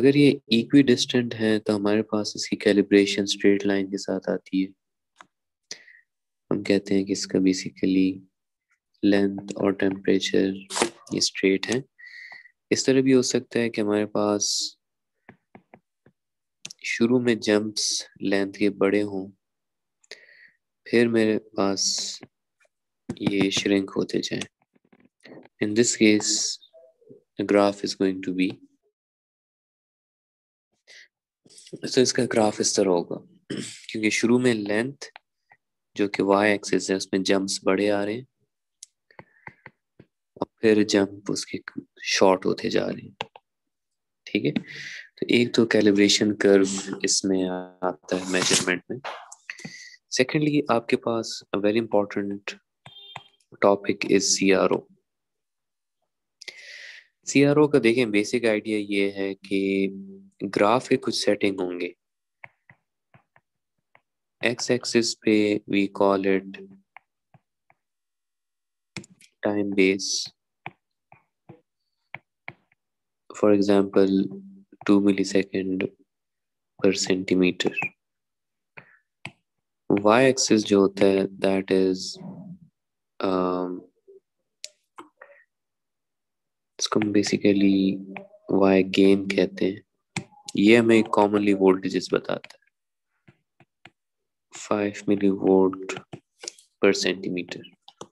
अगर ये equi distant है तो हमारे पास इसकी कैलिब्रेशन स्ट्रेट लाइन के साथ आती है। हम कहते हैं कि इसका बेसिकली लेंथ और टेम्परेचर ये स्ट्रेट है। इस तरह भी हो सकता है कि हमारे पास शुरू में जंप्स लेंथ के बड़े हों, फिर मेरे पास ये श्रिंक होते जाएं। In this case, the graph is going to be, तो इसका ग्राफ इस तरह होगा क्योंकि शुरू में लेंथ जो कि y एक्सिस है उसमें जंप्स बड़े आ रहे हैं और फिर जंप उसके शॉर्ट होते जा रहे हैं। ठीक है, तो एक तो कैलिब्रेशन कर्व इसमें आता है मेजरमेंट में। सेकेंडली आपके पास a very important topic is CRO। CRO का देखें बेसिक आइडिया ये है कि ग्राफ के कुछ सेटिंग होंगे। एक्स एक्सिस पे we call it time base, for example 2 millisecond पर सेंटीमीटर। वाई एक्सिस जो होता है दैट इज इसको हम बेसिकली वाई गेन कहते हैं। ये हमें कॉमनली वोल्टेजेस बताता है, 5 मिली वोल्ट पर सेंटीमीटर।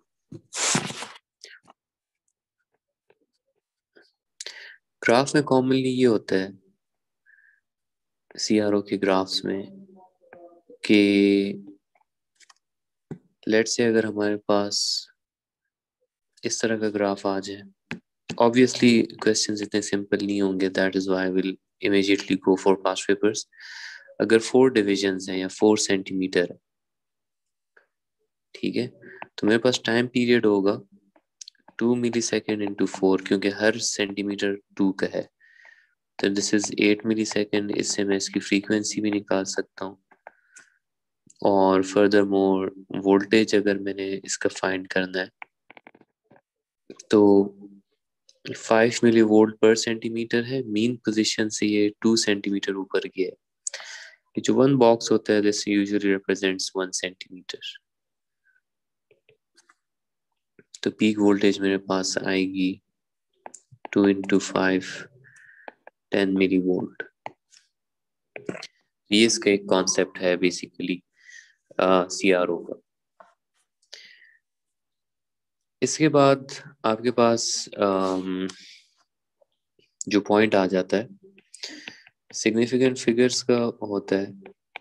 ग्राफ में कॉमनली ये होता है CRO के ग्राफ्स में कि लेट्स से अगर हमारे पास इस तरह का ग्राफ आ जाए, ऑब्वियसली क्वेश्चंस इतने सिंपल नहीं होंगे, that is why I will immediately go for past papers. अगर 4 डिविजन्स हैं या 4 सेंटीमीटर है, ठीक है, तो मेरे पास टाइम पीरियड होगा 2 मिली सेकेंड इंटू 4, क्योंकि हर सेंटीमीटर 2 का है, तो दिस इज 8 मिली सेकेंड। इससे मैं इसकी फ्रीक्वेंसी भी निकाल सकता हूँ और फर्दर मोर वोल्टेज अगर मैंने इसका फाइंड करना है तो 5 मिली वोल्ट पर सेंटीमीटर है। मीन पोजीशन से ये 2 सेंटीमीटर ऊपर गया है। ये जो वन बॉक्स होता है दिस यूजुअली रिप्रेजेंट्स 1 सेंटीमीटर। तो पीक वोल्टेज मेरे पास आएगी 2 इंटू 5 10 मिली वोल्ट। ये इसका एक कॉन्सेप्ट है बेसिकली CRO का। इसके बाद आपके पास जो पॉइंट आ जाता है सिग्निफिकेंट फिगर्स का होता है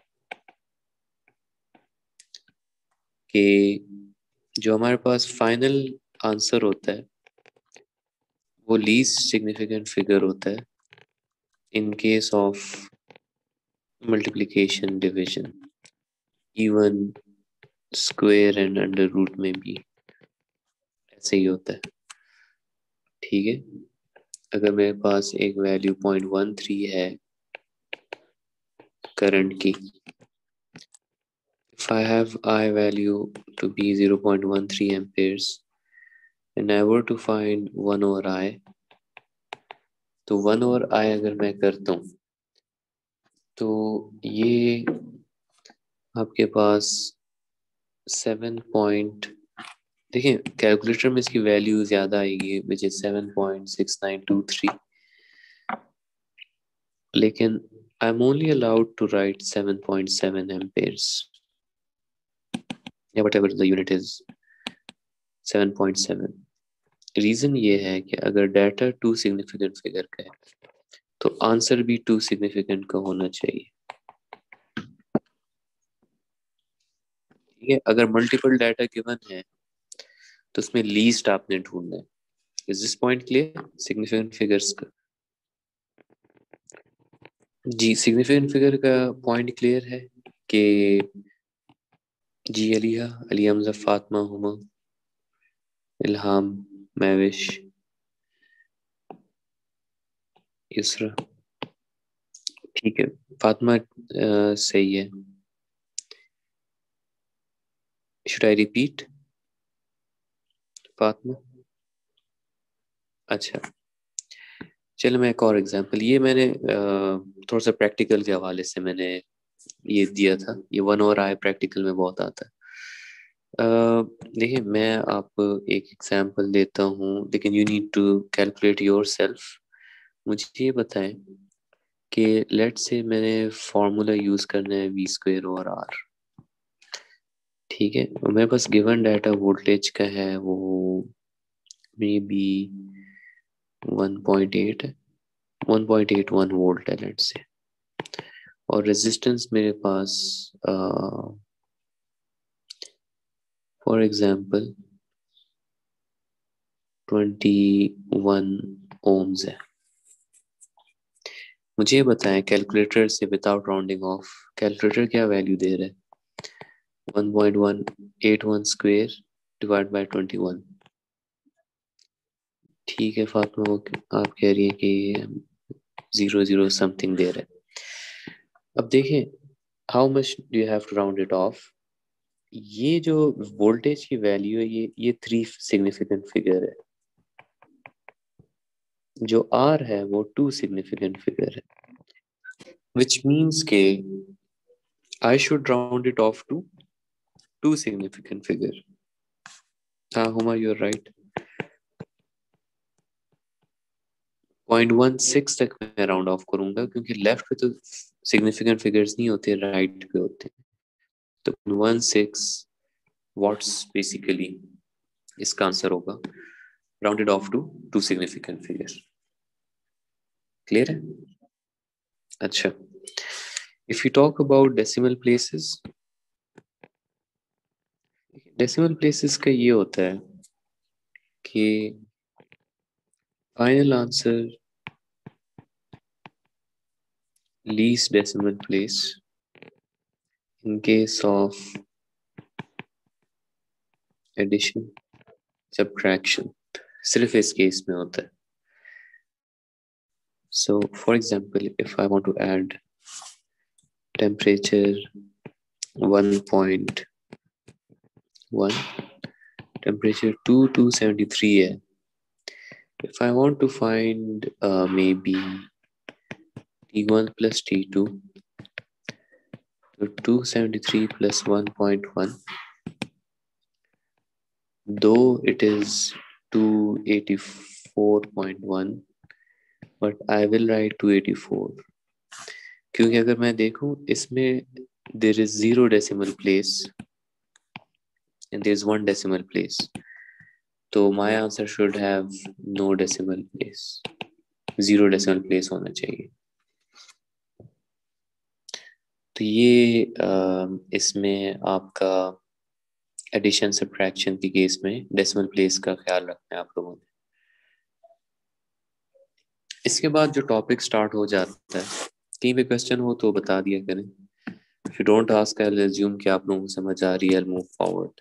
कि जो हमारे पास फाइनल आंसर होता है वो लीस्ट सिग्निफिकेंट फिगर होता है in case of multiplication, division, even, square and under root में भी ऐसे ही होता है। ठीक है, अगर मेरे पास एक वैल्यू 0.13 है करंट की, if I have I value to be 0.13 amperes and I were to find 1 over I, तो 1 over I अगर मैं करता हूँ तो ये आपके पास 7 पॉइंट, देखिए कैलकुलेटर में इसकी वैल्यू ज़्यादा आएगी विच इज 7.6923, लेकिन I am only allowed to write 7.7 amperes या whatever the unit is 7.7। Reason ये है कि अगर डाटा 2 सिग्निफिकेंट फिगर का है तो आंसर भी 2 सिग्निफिकेंट का होना चाहिए। ठीक है, अगर मल्टीपल डाटा गिवन है तो उसमें लीस्ट आपने ढूंढना है। Is this point clear significant figures का? जी, सिग्निफिकेंट फिगर का पॉइंट क्लियर है कि जी अलिया, अली हमजा, फातिमा, हुमा, इल्हाम, महविश, इसरा। ठीक है, फातिमा सही है। Should I repeat Fatima? अच्छा, चलो मैं एक और एग्जांपल, ये मैंने थोड़ा सा प्रैक्टिकल के हवाले से मैंने ये दिया था, ये 1/i प्रैक्टिकल में बहुत आता है। देखिए मैं आपको एक एग्जांपल देता हूँ, लेकिन you need to calculate yourself. मुझे ये बताएं कि लेट से मैंने फॉर्मूला यूज करना है v² और r। ठीक है, मेरे पास गिवन डाटा वोल्टेज का है, वो मे बी 1.8 है, 1.81 वोल्ट है लेट से, और रेजिस्टेंस मेरे पास फॉर एग्जांपल 21 ओम्स है। मुझे बताएं कैलकुलेटर से विदाउट राउंडिंग ऑफ, कैलकुलेटर क्या वैल्यू दे रहा है? 1.181 स्क्वायर डिवाइड बाय 21। ठीक है फातिमा, आप कह रही है कि 0 समथिंग दे रहा है। अब देखें how much do you have to round it off. ये जो वोल्टेज की वैल्यू है, ये 3 सिग्निफिकेंट फिगर है, जो R है वो 2 सिग्निफिकेंट फिगर है, which means के I should round it off to 2 significant figure. हाँ हुमा, you're right. 0.16 तक मैं राउंड ऑफ करूंगा, क्योंकि लेफ्ट पे तो सिग्निफिकेंट फिगर्स नहीं होते, राइट पे होते हैं। तो 0.16 वॉट्स बेसिकली इसका आंसर होगा, rounded off to 2 significant figure. Clear है? अच्छा, if you talk about decimal places, decimal places का ये होता है कि final answer least decimal place in case of addition subtraction, सिर्फ इस केस में होता है। So for example, if I want to add temperature 1.1, temperature 273 है, if I want to find maybe T1 plus T2, so 273 plus 1.1, though it is 284.1, but I will write 284, क्योंकि अगर मैं देखूं इसमें there is 0 decimal place and there is 1 decimal place, तो my answer should have no decimal place, 0 decimal place होना चाहिए। तो ये इसमें आपका एडिशन सब्ट्रैक्शन के केस में डेसिमल प्लेस का ख्याल रखना है आप लोगों ने। इसके बाद जो टॉपिक स्टार्ट हो जाता है, कहीं पे क्वेश्चन हो तो बता दिया करें। If you don't ask, I will assume कि आप लोगों को समझ आ रही है, मूव फॉरवर्ड।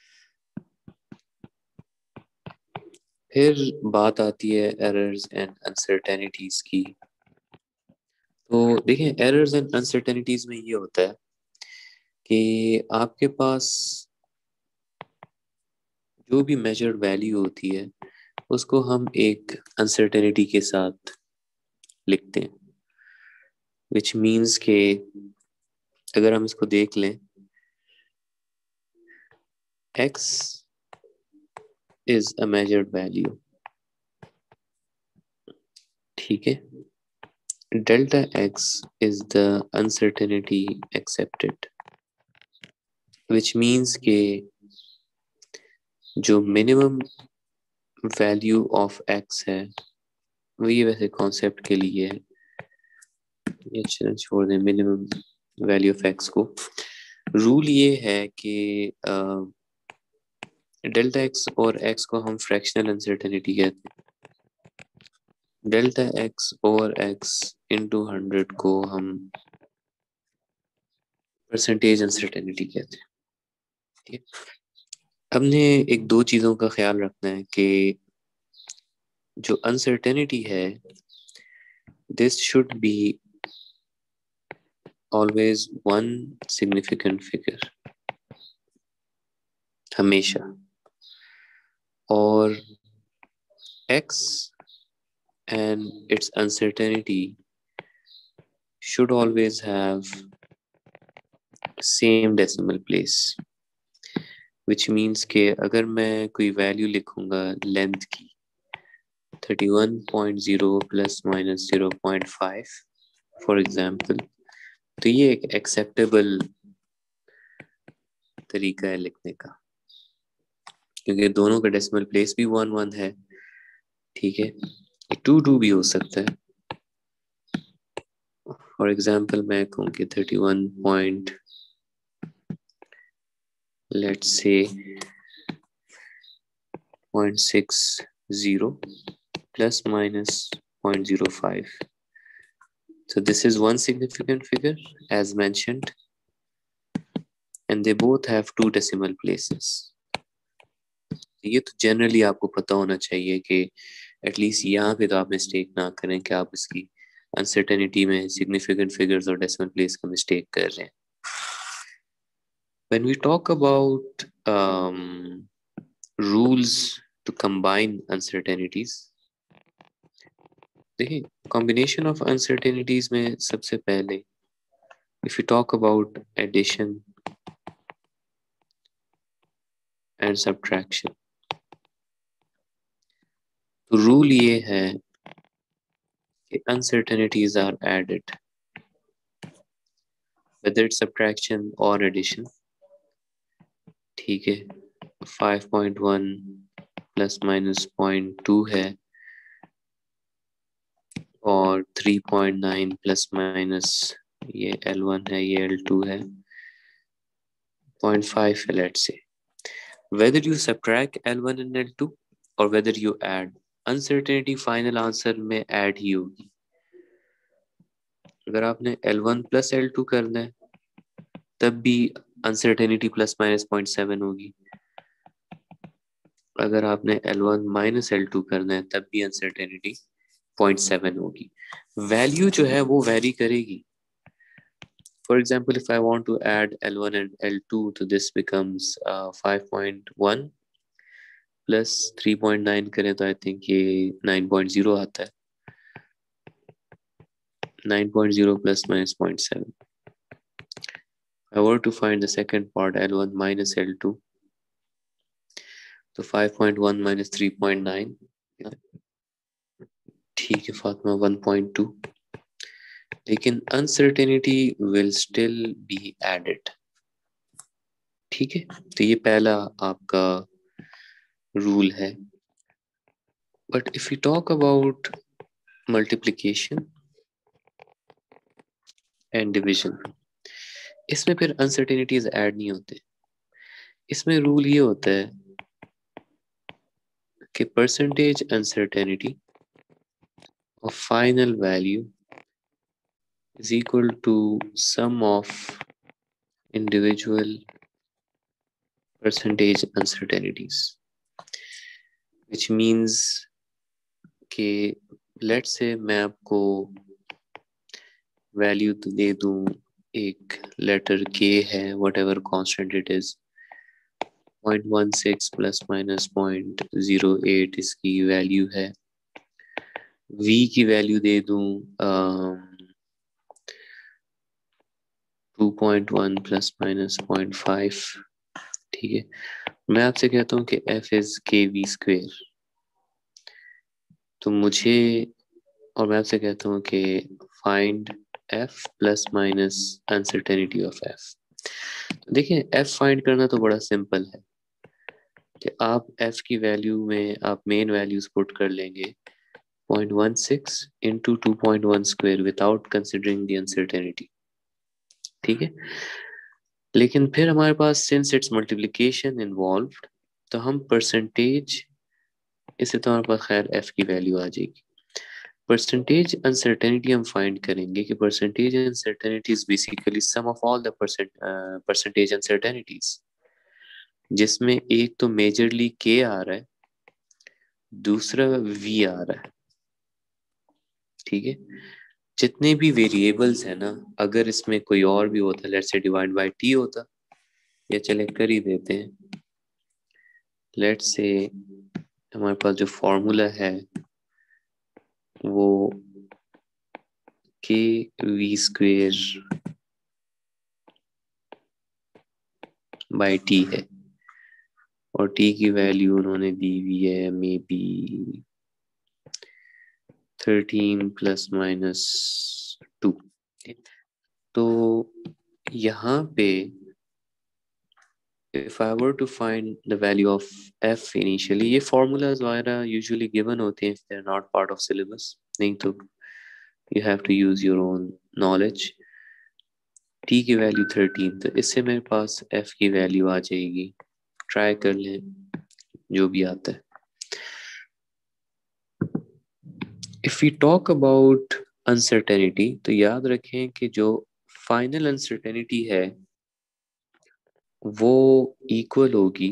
फिर बात आती है एरर्स एंड अनसर्टेनिटीज की। तो देखें एरर्स एंड अनसर्टेनिटीज में ये होता है कि आपके पास जो भी मेजर्ड वैल्यू होती है उसको हम एक अनसर्टेनिटी के साथ लिखते हैं, विच मीन्स के अगर हम इसको देख लें, x is a measured value, ठीक है, delta x is the uncertainty accepted, which means के जो मिनिमम वैल्यू ऑफ x है, वही वैसे कॉन्सेप्ट के लिए है, ये छोड़ दें मिनिमम वैल्यू ऑफ x को। रूल ये है कि डेल्टा x और x को हम फ्रैक्शनल अनसर्टेनिटी कहते हैं, डेल्टा x और x इंटू 100 को हम परसेंटेज अनसर्टेनिटी कहते हैं। ठीक है, हमने एक दो चीज़ों का ख्याल रखना है कि जो अनसर्टेनिटी है, this should be always 1 significant figure, हमेशा, और x and its uncertainty should always have same decimal place, which means कि अगर मैं कोई वैल्यू लिखूंगा लेंथ की 31.0 प्लस माइनस 0.5 फॉर एग्जाम्पल, तो ये एक एक्सेप्टेबल तरीका है लिखने का, क्योंकि दोनों का डेसिमल प्लेस भी 1 1 है। ठीक है, 2 2 भी हो सकता है। फॉर एग्जाम्पल मैं कहूँ कि 31 point let's say 0.60 plus minus 0.05. So this is one significant figure as mentioned, and they both have 2 decimal places. ये तो जनरली आपको पता होना चाहिए कि एटलीस्ट यहाँ पे तो आप मिस्टेक ना करें कि आप इसकी अनसर्टेनिटी में सिग्निफिकेंट फिगर्स और डेसिमल प्लेस का मिस्टेक कर रहे हैं। When we talk about rules to combine uncertainties, देखिए combination of uncertainties में सबसे पहले if you talk about addition and subtraction, तो रूल ये है कि uncertainties are added whether it's subtraction or addition। ठीक है, 5.1 प्लस माइनस 0.2 है और 3.9 प्लस माइनस ये L1 है, ये L2 है, 0.5 है let's say. whether you subtract L1 and L2 or whether you add, uncertainty final answer में ऐड ही होगी। अगर आपने L1 प्लस L2 करना है तब भी अनसर्टेनिटी प्लस माइनस 0.7 होगी। अगर आपने L1 माइनस L2 करना है तब भी अनसर्टेनिटी 0.7 होगी। वैल्यू जो है वो वेरी करेगी। For example, if I want to add L1 and L2, so this becomes 5.1 plus 3.9 करें तो I think ये 9.0 आता है। 9.0 plus minus 0.7. If I were to find the second part, L1 minus L2, तो 5.1 minus 3.9, ठीक है फातिमा 1.2, लेकिन uncertainty will still be added। ठीक है, तो ये पहला आपका रूल है। But if we talk about multiplication and division, इसमें फिर uncertainties ऐड नहीं होते। इसमें रूल ये होता है कि percentage uncertainty of final value is equal to sum of individual percentage uncertainties, which means कि let's say मैं आपको वैल्यू तो दे दूं, एक लेटर k है, whatever constant it is, 0.16 plus minus 0.08 इसकी वैल्यू है। v की वैल्यू दे दूं 2.1 प्लस माइनस 0.5। ठीक है, मैं आपसे कहता हूँ कि f इज kv स्क्वेयर, तो मुझे, और मैं आपसे कहता हूँ कि find f plus minus uncertainty of f। देखिए f फाइंड करना तो बड़ा सिंपल है कि आप f की वैल्यू में आप मेन वैल्यूज पुट कर लेंगे 0.16 into 2.1 square without considering the uncertainty. ठीक है, लेकिन फिर हमारे पास सिंस इट्स मल्टीप्लिकेशन इन्वॉल्व्ड, तो हम परसेंटेज, इससे तो हमारे पास खैर f की वैल्यू आ जाएगी। परसेंटेज अनसर्टेनिटी हम फाइंड करेंगे कि percentage uncertainty is basically sum of all the percentage uncertainties, जिसमें एक तो मेजरली k आ रहा है, दूसरा v आ रहा है। ठीक है, जितने भी वेरिएबल्स है ना, अगर इसमें कोई और भी होता, let's say divide by t होता, या चले कर ही देते हैं, लेट्स से हमारे पास जो फॉर्मूला है वो kv² बाई टी है और टी की वैल्यू उन्होंने दी हुई है मे बी 13 ± 2। तो यहाँ पे if I were to find the value of f initially, ये formulas वगैरह usually given होते हैं if they're not part of syllabus, नहीं तो you have to use your own knowledge। t की वैल्यू 13, तो इससे मेरे पास f की वैल्यू आ जाएगी, ट्राई कर लें जो भी आता है। If we talk about uncertainty, तो याद रखें कि जो final uncertainty है वो इक्वल होगी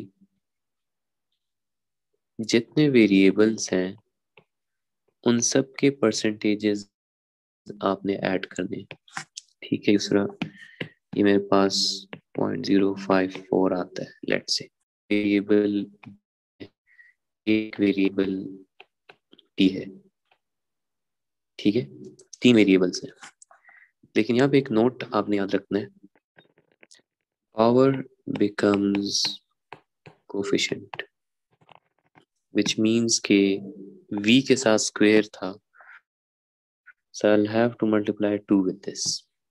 जितने वेरिएबल्स हैं उन सब के परसेंटेजेस आपने ऐड करने। ठीक है, दूसरा ये मेरे पास 0.054 आता है, लेट्स से वेरिएबल, एक वेरिएबल टी है, ठीक है, 3 वेरिएबल्स हैं, लेकिन यहाँ पे एक नोट आपने याद रखना है, power becomes coefficient, which means के v के साथ स्क्वायर था, so I'll have to multiply 2 with this,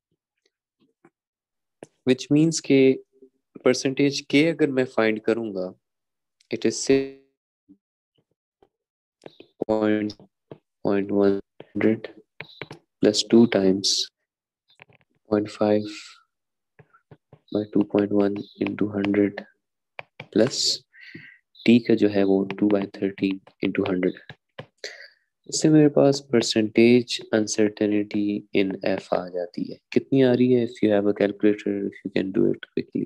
which means के परसेंटेज k अगर मैं फाइंड करूंगा, it is 6.100 plus 2 times 0.5 by 2.1 into 100 plus t का जो है वो 2/13 into 100। इससे मेरे पास परसेंटेज अनसर्टेनिटी इन एफ आ जाती है। कितनी आ रही है? If you have a calculator, if you can do it quickly.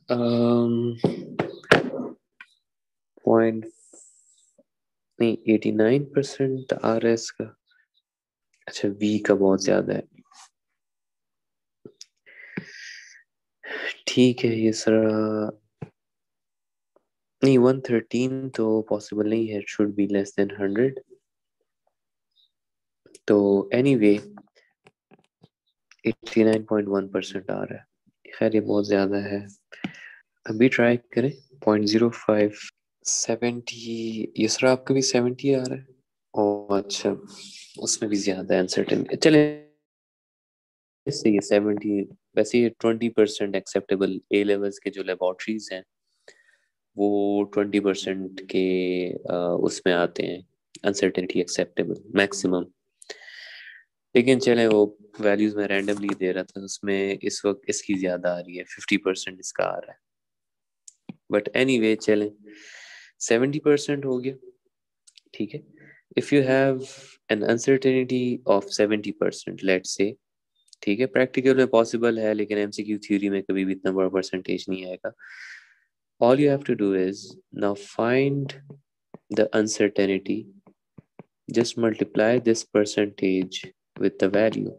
Point नहीं, 89% आ रहा है इसका। अच्छा, वी का बहुत ज्यादा है, ठीक है, ये सारा नहीं, 113 तो पॉसिबल नहीं है, शुड बी लेस देन 100। तो एनीवे 89.1% आ रहा है, खैर ये बहुत ज्यादा है। अभी ट्राई करें 0.05 70। ये सर आपका भी 70 आ रहा है? ओ अच्छा, उसमें भी ज्यादा है अनसर्टेनिटी। चले इससे ये 70, वैसे ये 20% एक्सेप्टेबल। ए लेवल्स के जो लेबोरेटरीज हैं वो 20% के उसमें आते हैं अनसर्टेनिटी एक्सेप्टेबल मैक्सिमम। लेकिन चले वो वैल्यूज में रैंडमली दे रहा था, उसमें इस वक्त इसकी ज्यादा आ रही है, 50% इसका आ रहा है। बट एनीवे चले 70% हो गया, ठीक है। If you have an uncertainty of 70%, let's say, ठीक है, प्रैक्टिकल में पॉसिबल है लेकिन एमसीक्यू थ्योरी में कभी भी इतना बड़ा परसेंटेज नहीं आएगा। All you have to do is now find the uncertainty, just multiply this percentage with the value,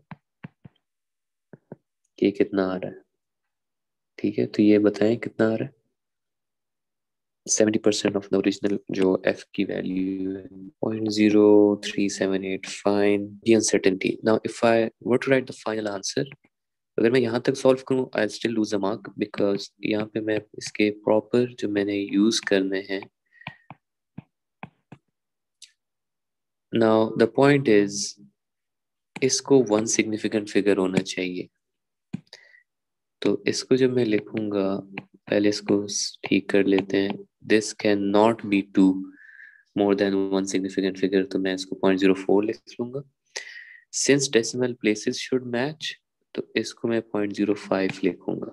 ये कितना आ रहा है, ठीक है। तो ये बताएं कितना आ रहा है। 70% ऑफ द ओरिजिनल जो f की वैल्यू है 0.0378, fine the uncertainty. Now if I were to write the final answer, अगर मैं यहाँ तक सॉल्व करूँ I still lose a mark, because यहाँ पे मैं इसके प्रॉपर जो मैंने यूज करने हैं। नाउ द पॉइंट इज इसको वन सिग्निफिकेंट फिगर होना चाहिए, तो इसको जब मैं लिखूंगा, पहले इसको ठीक कर लेते हैं। This can not be to more than one significant figure, तो मैं इसको 0.04 लिख लूंगा। Since decimal places should match, तो इसको मैं 0.05 लिखूंगा।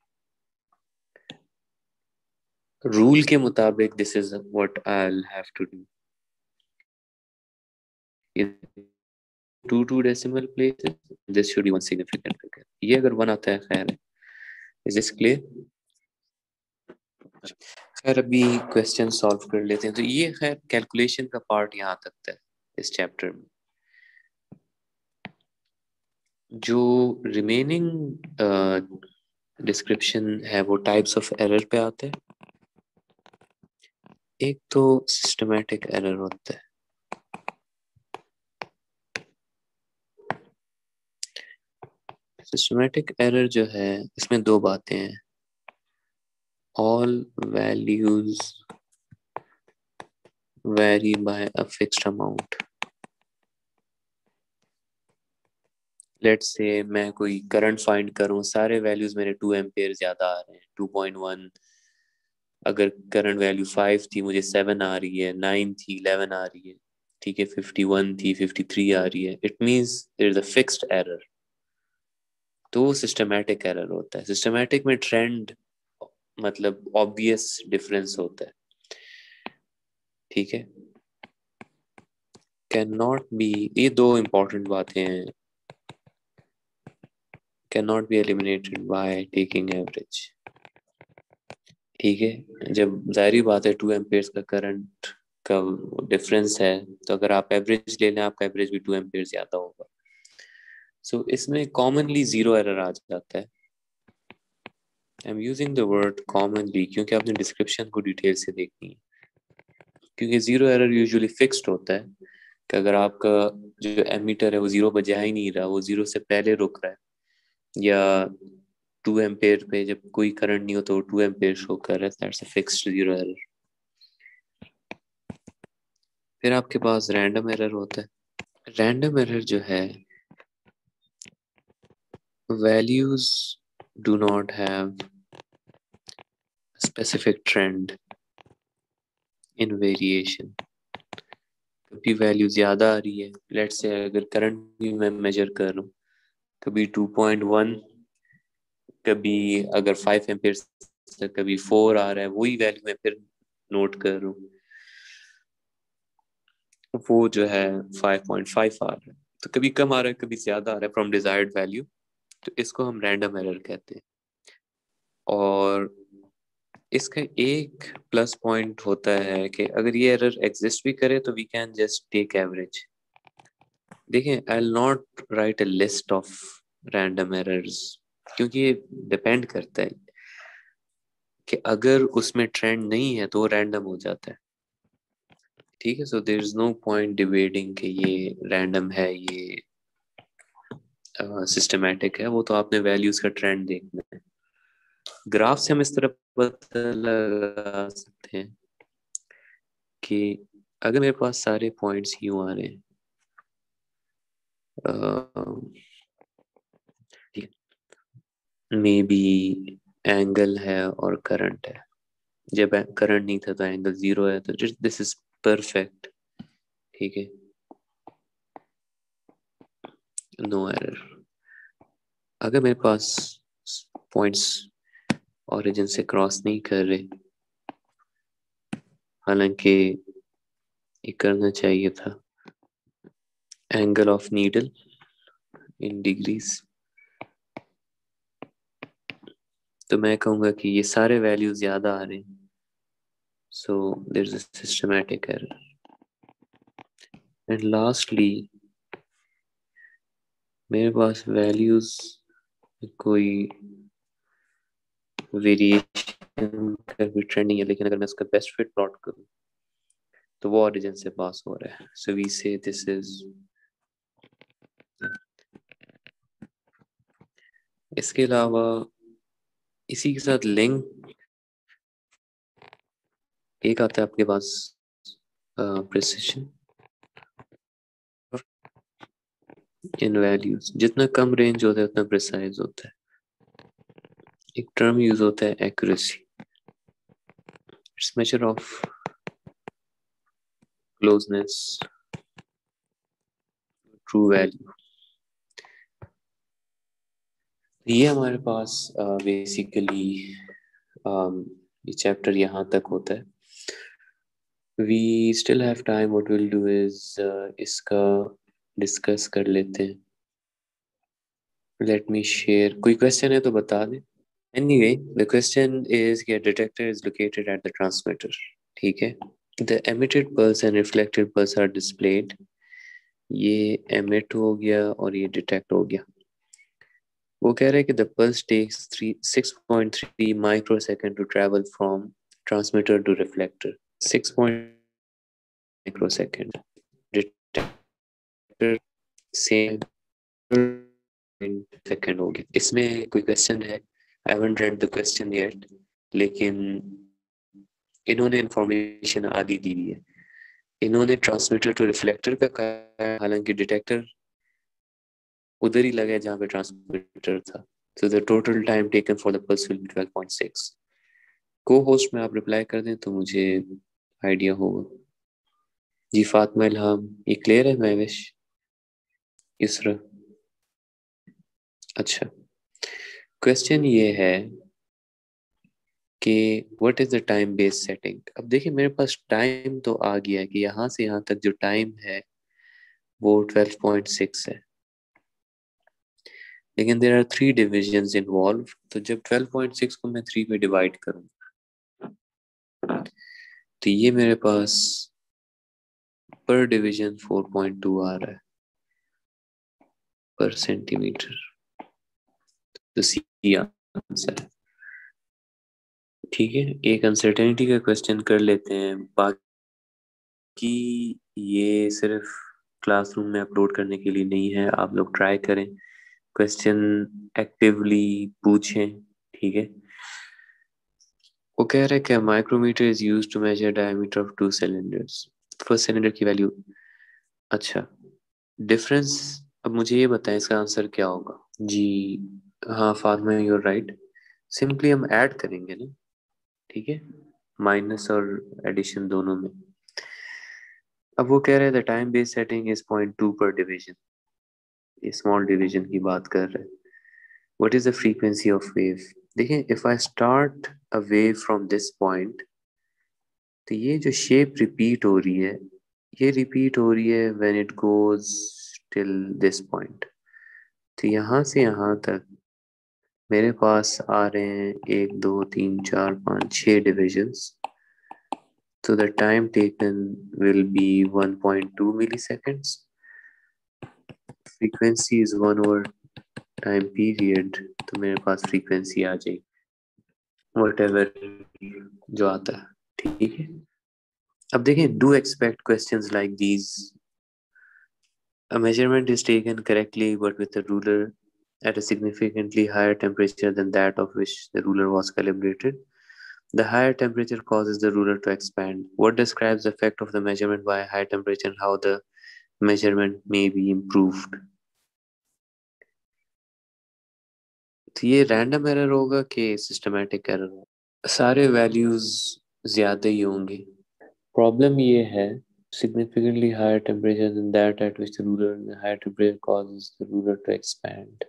रूल के मुताबिक this is what I will have to do. Two decimal places, this should be one significant figure. ये अगर वन आता है, खैर है। Is this clear? खैर अभी क्वेश्चन सॉल्व कर लेते हैं। तो ये खैर कैलकुलेशन का पार्ट यहाँ तक था इस चैप्टर में। जो रिमेनिंग डिस्क्रिप्शन है वो टाइप्स ऑफ एरर पे आते हैं। एक तो सिस्टमैटिक एरर होता है, सिस्टमेटिक एरर जो है इसमें दो बातें हैं, all values vary by a fixed amount. Let's say मैं कोई करंट फाइंड करूं, सारे वैल्यूज मेरे 2 एम्पेयर ज्यादा आ रहे हैं, 2.1, अगर करंट वैल्यू 5 थी मुझे 7 आ रही है, 9 थी 11 आ रही है, ठीक है, 51 थी 53 आ रही है, it means there is a fixed error. तो सिस्टमैटिक एरर होता है। सिस्टमैटिक में ट्रेंड मतलब ऑब्वियस डिफरेंस होता है, ठीक है। कैन नॉट बी, ये दो इंपॉर्टेंट बातें हैं, can not be eliminated by taking average, ठीक है। जब जाहिर बात है 2 एम्पेयर का करंट का डिफरेंस है, तो अगर आप एवरेज ले लें आपका एवरेज भी 2 एम्पेयर ज्यादा होगा। सो इसमें कॉमनली जीरो एरर आ जाता है। I am using the word commonly क्योंकि आपने डिस्क्रिप्शन को डिटेल से देखनी है, क्योंकि जीरो एरर यूजुअली फिक्स्ड होता है कि अगर आपका जो एमीटर है वो जीरो पर जा ही नहीं रहा, वो जीरो से पहले रुक रहा है, या 2 एम्पेयर पे जब कोई करंट नहीं हो तो 2 एम्पेयर शो कर रहा है, that's a fixed zero error. फिर आपके पास रैंडम एरर होता है। रैंडम एरर जो है, values do not have specific trend in variation. कभी वैल्यू ज्यादा आ रही है, लेट्स से अगर करंट भी मैं मेजर कर रहा हूँ, कभी 2.1, कभी अगर 5 एम्पेयर, कभी 4 आ रहा है, वही वैल्यू मैं फिर नोट कर रहा हूँ, वो जो है 5.5 आ रहा है, तो कभी कम आ रहा है कभी ज्यादा आ रहा है फ्रॉम डिजायर्ड वैल्यू, तो इसको हम रैंडम एरर कहते हैं। और इसका एक प्लस पॉइंट होता है कि अगर ये एरर एग्जिस्ट भी करे तो we can just take average. देखें, I will not write a list of random errors, क्योंकि ये डिपेंड करता है कि अगर उसमें ट्रेंड नहीं है तो वो रैंडम हो जाता है, ठीक है। So there is no point debating कि ये रैंडम है, ये सिस्टमैटिक है, वो तो आपने वैल्यूज का ट्रेंड देखना है। ग्राफ से हम इस तरह पता लगा सकते हैं कि अगर मेरे पास सारे पॉइंट्स यूं आ रहे हैं, मे बी एंगल है और करंट है, जब करंट नहीं था तो एंगल 0 है, तो दिस इज परफेक्ट, ठीक है, नो एरर। अगर मेरे पास पॉइंट्स ओरिजिन से क्रॉस नहीं कर रहे, हालांकि ये करना चाहिए था, angle of needle in degrees, तो मैं कहूंगा कि ये सारे वैल्यूज ज्यादा आ रहे हैं, so there is a systematic error. And lastly मेरे पास वैल्यूज कोई वेरिएशन का भी ट्रेंड नहीं है, लेकिन अगर मैं उसका बेस्ट फिट प्लॉट करूं तो वो ओरिजिन से पास हो रहा है, so we say this is. इसके अलावा इसी के साथ लिंक एक आता है आपके पास, प्रिसिशन इन वैल्यूज, जितना कम रेंज होता है उतना प्रिसाइज होता है। एक टर्म यूज होता है accuracy, it's measure of closeness true value. ये हमारे पास बेसिकली ये चैप्टर यहाँ तक होता है। We still have time, what will do is इसका डिस्कस कर लेते हैं। लेट मी शेयर, कोई क्वेश्चन है तो बता दें। एनीवे द क्वेश्चन इज कि detector is located at the transmitter, ठीक है। The emitted pulse and reflected pulse are displayed, ये एमिट हो गया और ये डिटेक्ट हो गया। वो कह रहे हैं कि the pulse takes 6.3 microsecond to travel from transmitter to reflector, 6 microsecond. Detector same second हो गया। इसमें कोई क्वेश्चन है? I haven't read the question yet, लेकिन इन्होंने इंफॉर्मेशन आधी दी हुई है। इन्होंने ट्रांसमीटर टू रिफ्लेक्टर का कहा है, हालांकि डिटेक्टर उधर ही लगा है जहाँ पे ट्रांसमीटर था। So the total time taken for the pulse will be 12.6. को होस्ट में आप रिप्लाई कर दें तो मुझे आइडिया होगा। जी फातिमा इल्हाम, ये क्लियर है महविश? इसरा, अच्छा। क्वेश्चन ये है कि what is the time based setting. अब देखिए मेरे पास टाइम तो आ गया है कि यहाँ से यहाँ तक जो टाइम है वो 12.6 है, लेकिन देर आर 3 डिविजन्स इन्वॉल्व। तो जब 12.6 को मैं 3 में डिवाइड करूँ तो ये मेरे पास पर डिवीजन 4.2 आ रहा है पर सेंटीमीटर। तो सी आंसर है। ठीक है, एक अनसर्टेनिटी का क्वेश्चन कर लेते हैं, बाकी ये सिर्फ क्लासरूम में अपलोड करने के लिए नहीं है। आप लोग ट्राई करें, क्वेश्चन एक्टिवली पूछें। ठीक है, वो कह रहे हैं कि micrometer is used to measure diameter of 2 cylinders. First cylinder की वैल्यू, अच्छा डिफरेंस। अब मुझे ये बताएं इसका आंसर क्या होगा। जी हाँ फातिमा, यूर राइट। सिंपली हम ऐड करेंगे ना, ठीक है, माइनस और एडिशन दोनों में। अब वो कह रहे थे टाइम बेस्ड सेटिंग इज 0.2 पर डिवीजन, स्मॉल डिवीजन की बात कर रहे हैं। What is the frequency of wave. देखें, if I start a wave from this point, तो ये जो शेप रिपीट हो रही है, ये रिपीट हो रही है when it goes till this point. तो यहाँ से यहाँ तक मेरे पास आ रहे हैं 1 2 3 4 5 6 divisions. So the time taken will be 1.2 milliseconds. Frequency is 1 over time period, तो मेरे पास frequency आ जाएगी whatever जो आता है। ठीक है, अब देखें, do expect questions like these. A measurement is taken correctly but with a ruler at a significantly higher temperature than that of which the ruler was calibrated. The higher temperature causes the ruler to expand. What describes the effect of the measurement by high temperature and how the measurement may be improved? तो ये random error होगा कि systematic error होगा? सारे values ज्यादा ही होंगे। Problem ये है significantly higher temperature than that at which the ruler, the higher temperature causes the ruler to expand.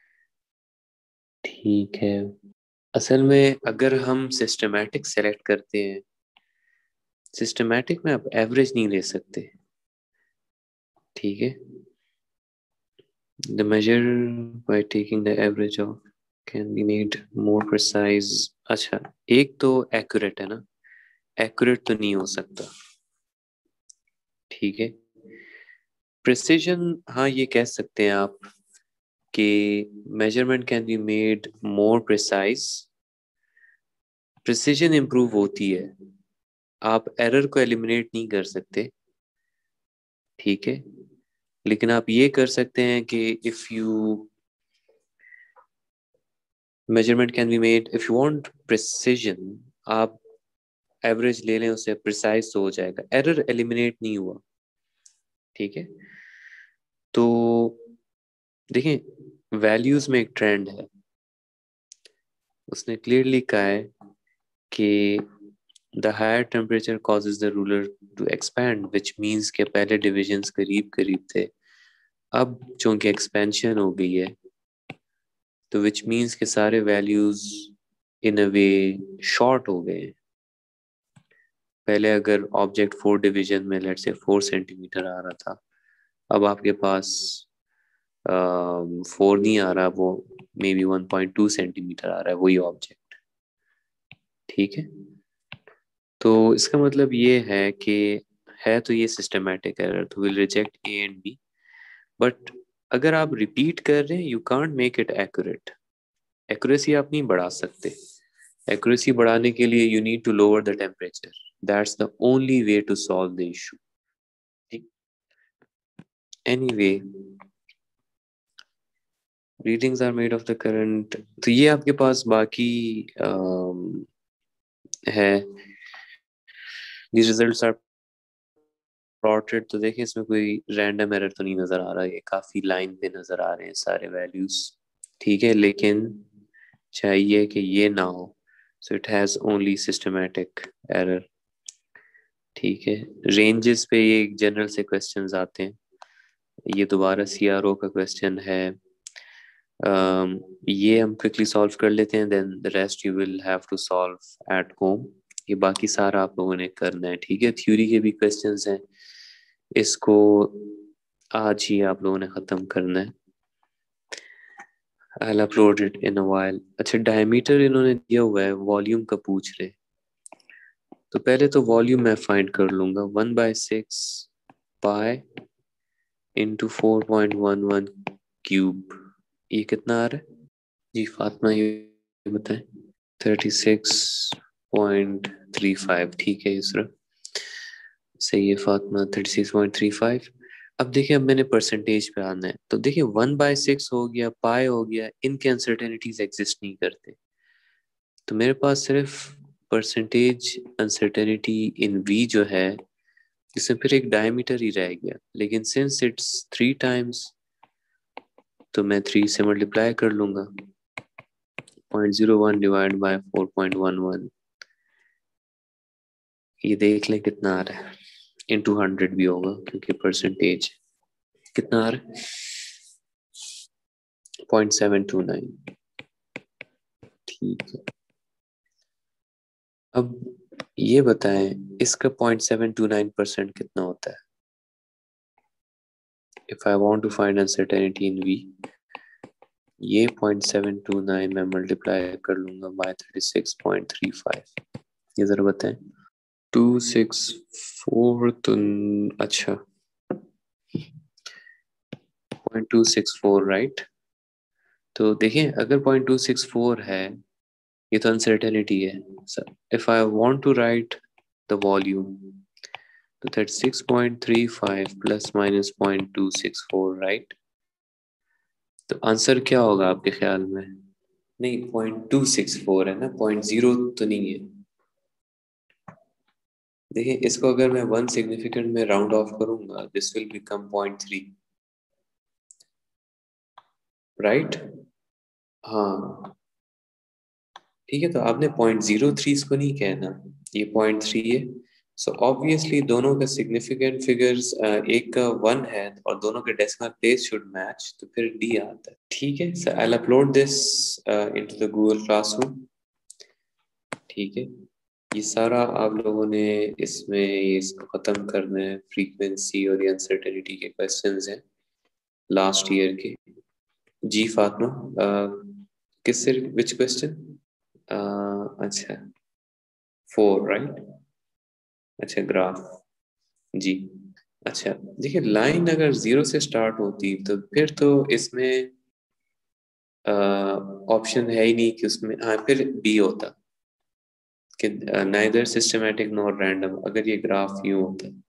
ठीक है, असल में अगर हम सिस्टमैटिक सेलेक्ट करते हैं, सिस्टमैटिक में आप एवरेज नहीं ले सकते। ठीक है, the measure by taking the average of can be made more precise. अच्छा, एक तो एक्यूरेट है ना, एक्यूरेट तो नहीं हो सकता। ठीक है, प्रिसिजन, हाँ ये कह सकते हैं आप कि measurement can be made more precise. Precision improve होती है, आप एरर को एलिमिनेट नहीं कर सकते। ठीक है, लेकिन आप ये कर सकते हैं कि if you measurement can be made, if you want precision, आप एवरेज ले लें, उससे प्रिसाइज तो हो जाएगा, एरर एलिमिनेट नहीं हुआ। ठीक है, तो देखें वैल्यूज में एक ट्रेंड है, उसने क्लियरली कहा है कि the higher temperature causes the ruler to expand, which means के पहले डिविजन्स करीब करीब थे, अब चूंकि एक्सपेंशन हो गई है तो विच मीन्स के सारे values in a way short हो गए। पहले अगर ऑब्जेक्ट 4 डिवीजन में लेट से 4 सेंटीमीटर आ रहा था, अब आपके पास 4 नहीं आ रहा, वो मे बी 1.2 सेंटीमीटर आ रहा है वही ऑब्जेक्ट। ठीक है, तो इसका मतलब ये है कि है तो ये सिस्टमैटिक एरर, तो will reject A and B. But अगर आप रिपीट कर रहे हैं, you can't make it accurate. Accuracy आप नहीं बढ़ा सकते। एक्यूरेसी बढ़ाने के लिए you need to lower the temperature, that's the only way to solve the issue. Anyway, readings are made of the current, तो ये आपके पास बाकी है। दी रिजल्ट्स आर प्लॉटेड, तो देखिए इसमें कोई रैंडम एरर तो नहीं नजर आ रहा है, ये काफी लाइन पे नजर आ रहे हैं सारे वैल्यूज। ठीक है, लेकिन चाहिए कि ये ना हो, so it has only systematic error. ठीक है, रेंजेस पे ये जनरल से क्वेश्चंस आते हैं। ये दोबारा सीआरओ का क्वेश्चन है। ये हम क्विकली सॉल्व कर लेते हैं, then the rest you will have to solve at home. ये बाकी सारा आप लोगों ने करना है। ठीक है, थ्योरी के भी क्वेश्चंस हैं, इसको आज ही आप लोगों ने ख़त्म करना है। I'll upload it in a while। अच्छा, डायमीटर इन्होंने दिया हुआ है, वॉल्यूम का पूछ रहे, तो पहले तो वॉल्यूम मैं फाइंड कर लूंगा। 1/6 पाई इंटू 4.11 क्यूब, ये कितना आ रहा है जी फातिमा, ये बताएं। 36.35, ठीक है इसरा, सही है फातिमा, 36.35। अब देखिए, अब मैंने परसेंटेज पे आना है, तो देखिए 1/6 हो गया, पाई हो गया, इनके अनसर्टेनिटीज एग्जिस्ट नहीं करते, तो मेरे पास सिर्फ परसेंटेज अनसर्टेनिटी इन वी जो है, इसमें फिर एक डायमीटर ही रह गया। लेकिन सिंस इट्स 3 टाइम्स, तो मैं 3 से मल्टीप्लाई कर लूंगा। 0.01 डिवाइड बाय 4.11, ये देख लें कितना आ रहा है। इंटू 100 भी होगा क्योंकि परसेंटेज। कितना आ रहा है? 0.729। ठीक है, अब ये बताएं इसका 0.729% कितना होता है। If I want to find uncertainty in V, ये 0.729 मैं मल्टीप्लाई कर लूंगा बाय 36.35। ये जरा बताएं। 264 तो अच्छा, 0.264 राइट। तो देखिए, अगर 0.264 है, ये तो अनसर्टेनिटी है। If I want to write the volume, तो 36.35 प्लस माइनस 0.264 राइट। तो आंसर क्या होगा आपके ख्याल में? नहीं, 0.264 है ना, 0.0 तो नहीं है। देखिए, इसको अगर मैं 1 सिग्निफिकेंट में राउंड ऑफ करूंगा, दिस विल बिकम 0.3 राइट। हाँ, ठीक है, तो आपने 0.03 इसको नहीं कहना, ये 0.3 है। सो ऑब्वियसली दोनों का सिग्निफिकेंट फिगर्स, एक का 1 है और दोनों के डेसिमल प्लेस शुड मैच, तो फिर डी आता है। ठीक है, so I will upload this into the Google classroom. ठीक है, ये सारा आप लोगों ने इसमें ये इसको ख़त्म करना है। फ्रीक्वेंसी और ये अनसर्टेनिटी के क्वेश्चंस हैं लास्ट ईयर के। जी फातिमा, किससे, विच क्वेश्चन? अच्छा, 4 राइट। अच्छा, ग्राफ, जी। अच्छा, देखिए लाइन अगर 0 से स्टार्ट होती तो फिर तो इसमें ऑप्शन है ही नहीं कि उसमें, हाँ फिर बी होता कि नाइदर सिस्टमैटिक नॉर रैंडम, अगर ये ग्राफ यूं होता।